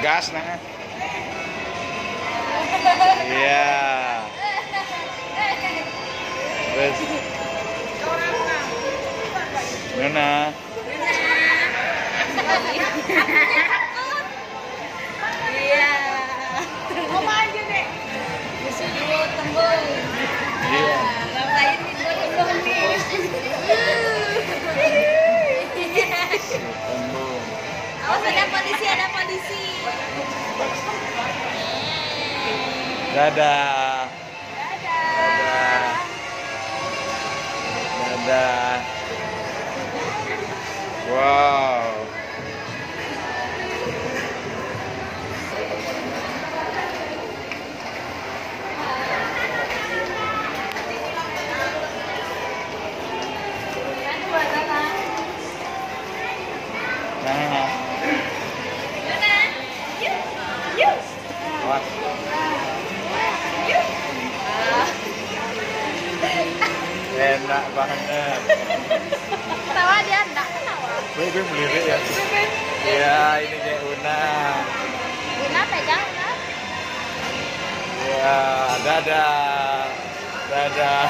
gas nah. Iya. Terus Nuna. Iya. Oma aja deh. Musuh dulu tembung. Iya. Ngapain nih dua tembung nih? Tembung. Awas ada polisi, ada polisi. Dadah. Dadah. Dadah. Wow. Nah. Nuna, yuk, yuk. Wah. Yuk. Enak banget. Tawa dia enggak tawa. Gue melirik ya. Iya, ini kayak Una. Una pegang Una. Iya, dadah. Dadah.